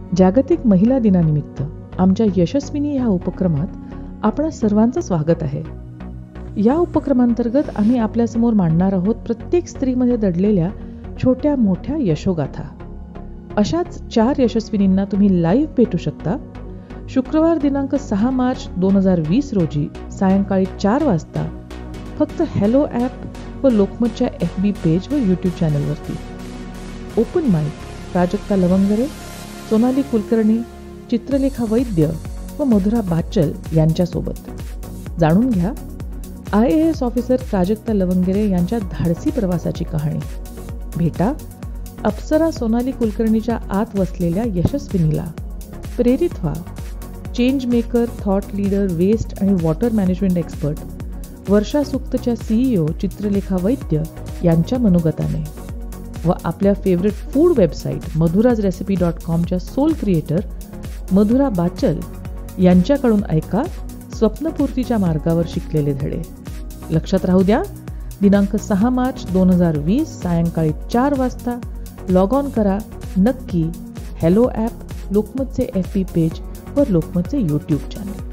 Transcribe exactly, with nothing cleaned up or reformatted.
जागतिक महिला दिनानिमित्त आमच्या यशस्विनी ह्या उपक्रमात आपणा सर्वांचं स्वागत आहे. या उपक्रमांतर्गत आम्ही आपल्यासमोर मांडणार आहोत प्रत्येक स्त्रीमध्ये दडलेल्या छोट्या मोठ्या यशोगाथा. अशाच चार यशस्विनींना तुम्ही लाईव्ह भेटू शकता शुक्रवार दिनांक सहा मार्च दोन हजार वीस रोजी सायंकाळी चार वाजता फक्त हॅलो ॲप व लोकमतच्या एफ बी पेज व यूट्यूब चॅनलवरती. ओपन माईक प्राजक्ता लवंगरे, सोनाली कुलकर्णी, चित्रलेखा वैद्य व मधुरा बाचल यांच्यासोबत. जाणून घ्या I A S officer Prajakta Lavangare यांच्या धाडसी प्रवासाची कहाणी. भेटा अप्सरा सोनाली कुलकर्णीच्या आत वसलेल्या यशस्विनीला. प्रेरित व्हा change maker, thought leader, waste आणि वॉटर मॅनेजमेंट एक्सपर्ट वर्षा सुक्तच्या सीईओ चित्रलेखा वैद्य यांच्या मनोगताने व आपल्या favourite food website Madhuras recipe dot कॉमच्या सोल क्रिएटर मधुरा बाचल यांच्याकडून ऐका स्वप्नपूर्तीच्या मार्गावर शिकलेले धडे. लक्षात राहू द्या, दिनांक सहा मार्च दोन हजार वीस सायंकाळी चार वाजता लॉग ऑन करा नक्की हॅलो ॲप, लोकमतचे एफ बी पेज व लोकमतचे यूट्यूब चॅनल.